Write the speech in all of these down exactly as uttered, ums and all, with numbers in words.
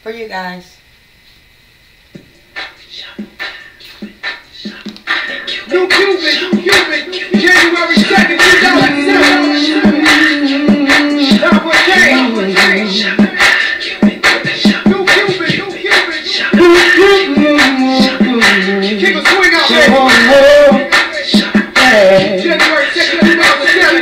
for you guys. New Cupid, New Cupid, January second, two thousand seven. Top what came. New Cupid, New Cupid, kick a swing out there. January second, two thousand seven.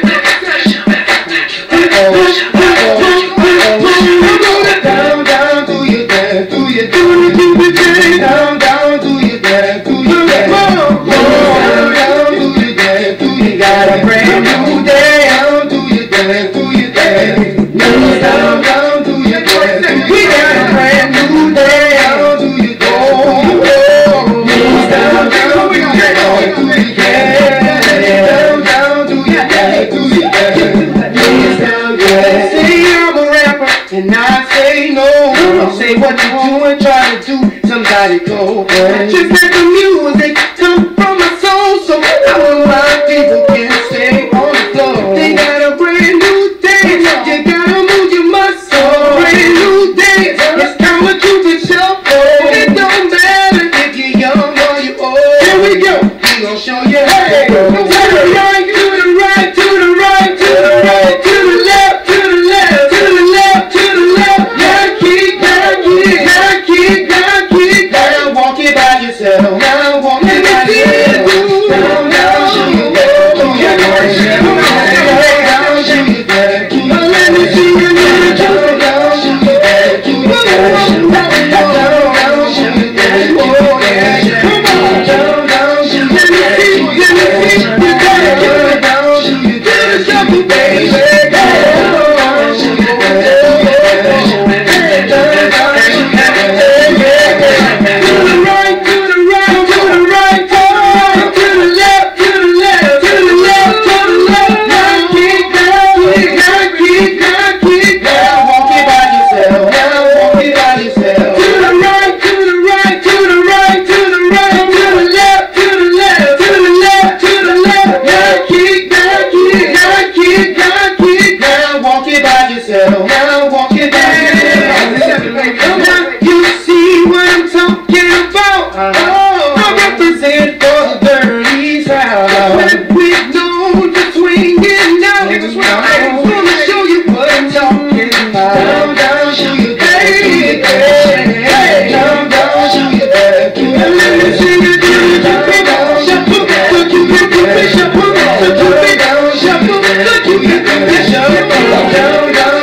Down, down, do your dance, do your dance, do your dance. Down, down, do your dance, do your dance. Down, down, do your dance, do your dance. Got a brand new day. Down, do your dance, do your dance. Down, down, do your dance. We got a brand new day. Down, do your dance. Down, down, do your dance, do your dance. Down, down, do your dance, do your dance. Say I'm a rapper and I say no. Say what you doing, try to do somebody go. Just let the music come from my soul, so I want my people can stay on the floor. They got a brand new day, you gotta move your muscle. Brand new day, it's time to Cupid show. It don't matter if you're young or you old. Here we go, we gon' show you how to go. To the right, to the right, to the right, to the right, to the left, to the left, to the left, to the left. Yeah, keep, yeah, keep, yeah, keep, yeah, keep. Now walk it by yourself. Now walk it by yourself. Down, down, show you that. Do your dance. Down, show you that. Let me see you do it. Down, down, show you that. Do your dance. Down, down, show you that. Oh yeah. Come on. Down, down, show you that. Let me see you do it. Down, show you that. Show you baby. Down, show you that. Now walk it down. Now you see what I'm talking about. Oh, I represent for the dirty South. With no to swing it now. I'm gonna show you what I'm talking about. Down, down, show you that. Down, down, show you that. Let me see you do it. Down, down, shuffle, look you get the shuffle, look you get the shuffle, look you get the shuffle. Down, down.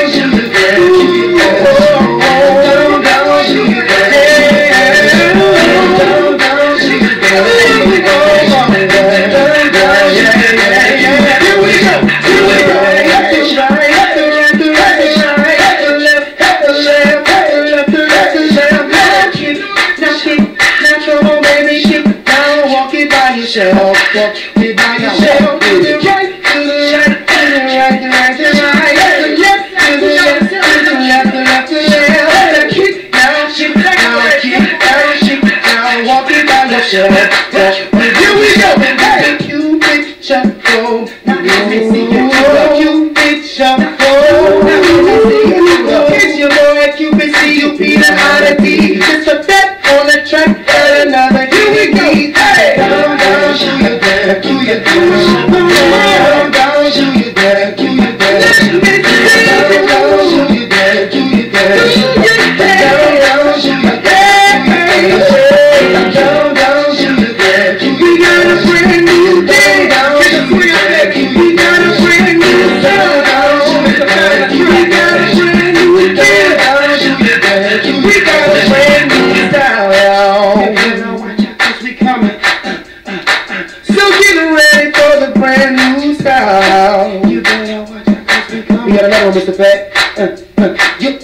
Yourself, walk it by yourself. To the right, to the left, to the right, to the right, to the right, to the left, to the left, to the left, to the left, to the left. Kick now, kick now, kick now, kick now. Walk it by yourself. Here we go. Hey, Cupid shuffle. Now let me see you do a Cupid shuffle. Now let me see you do a. It's your boy Cupid, C U P the oddity. Just a bet on the track and another. Here we go. Hey. Show you that, do your dance. Down, down, show you that, do your dance. Down, down, show you that, do your dance. Down, down, show you that, down, down, show you that. We got a brand new day. Down, show you that. We got a brand new day. Down, show you that. We got a brand new day. Down, show you that. We got a brand new style. Watch out, 'cause we coming. So get ready for the brand new style. You better watch out 'cause we coming. We got another one, Mister Fat. Uh, uh, you.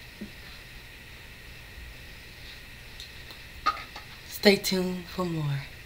Stay tuned for more.